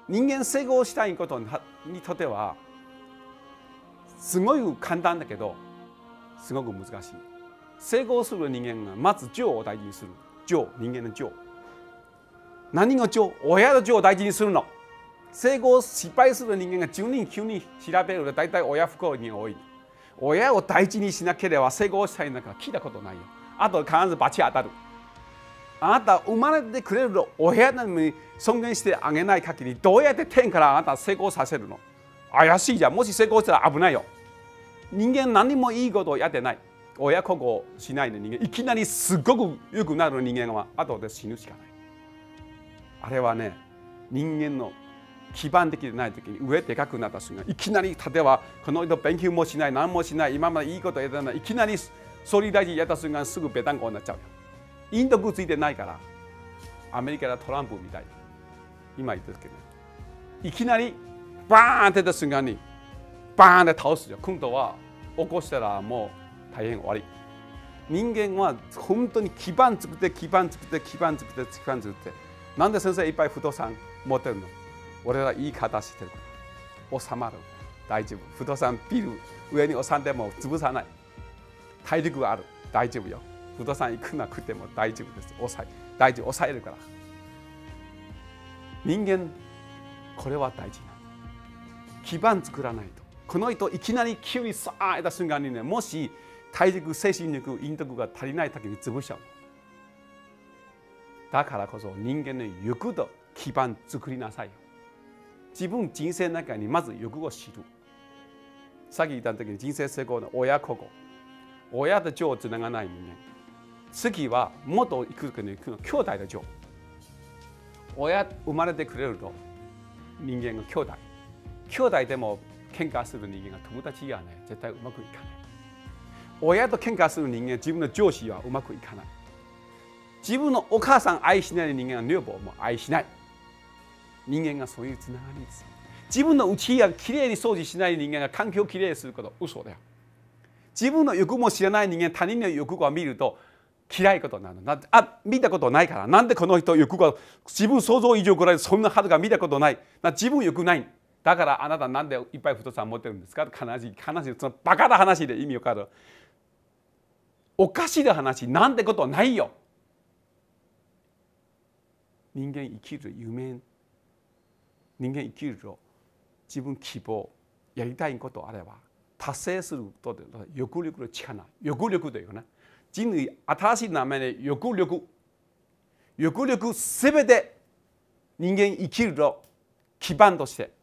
人間成功したいことにとってはすごい簡単だけどすごく難しい。成功する人間がまず情を大事にする。情、人間の情。何が情？親の情を大事にするの。成功失敗する人間が10人9人調べると大体親不幸人が多い。親を大事にしなければ成功したいなんか聞いたことないよ。あと必ず罰当たる。あなた生まれてくれる親に尊厳してあげない限りどうやって天からあなた成功させるの？怪しいじゃん。もし成功したら危ないよ。人間何もいいことをやってない。親孝行しないで人間いきなりすごく良くなる人間は後で死ぬしかない。あれはね、人間の基盤的でない時に上でかくなった瞬間いきなり例えばこの人勉強もしない何もしない今までいいことやってないいきなり総理大臣やった瞬間すぐぺたんこになっちゃうよ。インドくっついてないからアメリカのトランプみたい今言ってるけどいきなりバーンって出た瞬間にバーンって倒すよ。今度は起こしたらもう大変終わり。人間は本当に基盤作って基盤作って基盤作って基盤作ってなんで先生いっぱい不動産持ってるの？俺らいい形してるから収まる大丈夫。不動産ビル上に収んでも潰さない。体力がある大丈夫よ。不動産いくら食っても大丈夫です。大丈夫抑えるから。人間これは大事な基盤作らないと。この人いきなり急にさあ得た瞬間にねもし体力精神力引力が足りない時に潰しちゃう。だからこそ人間の欲と基盤作りなさいよ。自分人生の中にまず欲を知る。さっき言った時に人生成功の親孝行。親と情をつながない人間。次はもっといく兄弟の情。親生まれてくれると人間が兄弟。兄弟でも喧嘩する人間が友達がね絶対うまくいかない。親と喧嘩する人間自分の上司はうまくいかない。自分のお母さん愛しない人間は女房も愛しない。人間がそういうつながりです。自分の家がきれいに掃除しない人間が環境をきれいにすること嘘だよ。自分の欲も知らない人間他人の欲を見ると嫌いことになる。見たことないから。なんでこの人欲が自分想像以上ぐらいそんなはずが見たことない。自分欲ない。だからあなたなんでいっぱい不動産持ってるんですか？悲しいそのバカな話で意味わかる。おかしい話なんてことないよ。人間生きる夢人間生きると自分希望やりたいことあれば達成することで欲力の力欲力だよね。人類新しい名前で欲力すべて人間生きると基盤として